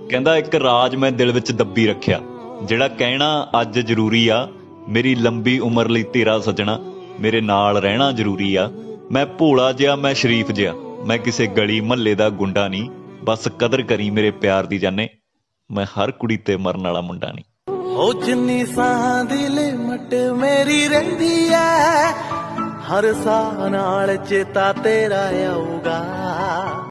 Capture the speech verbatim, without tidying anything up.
ਕਹਿੰਦਾ ਇੱਕ ਰਾਜ ਮੈਂ ਦਿਲ ਵਿੱਚ ਦੱਬੀ ਰੱਖਿਆ, ਜਿਹੜਾ ਕਹਿਣਾ ਅੱਜ ਜ਼ਰੂਰੀ ਆ, ਮੇਰੀ ਲੰਬੀ ਉਮਰ ਲਈ ਤੇਰਾ ਸੱਜਣਾ ਮੇਰੇ ਨਾਲ ਰਹਿਣਾ ਜ਼ਰੂਰੀ ਆ। ਮੈਂ ਭੋਲਾ ਜਿਹਾ ਮੈਂ ਸ਼ਰੀਫ ਜਿਹਾ, ਮੈਂ ਕਿਸੇ ਗਲੀ ਮਹੱਲੇ ਦਾ ਗੁੰਡਾ ਨਹੀਂ, ਬਸ ਕਦਰ ਕਰੀ ਮੇਰੇ ਪਿਆਰ ਦੀ ਜਾਨੇ, ਮੈਂ ਹਰ ਕੁੜੀ ਤੇ ਮਰਨ ਵਾਲਾ ਮੁੰਡਾ ਨਹੀਂ। ਉਹ ਜਿੰਨੀ ਸਾਹ ਦੀ ਲਿਮਟ ਮੇਰੀ ਰਹਿੰਦੀ ਐ, ਹਰ ਸਾਹ ਨਾਲ ਚੇਤਾ ਤੇਰਾ ਆਊਗਾ।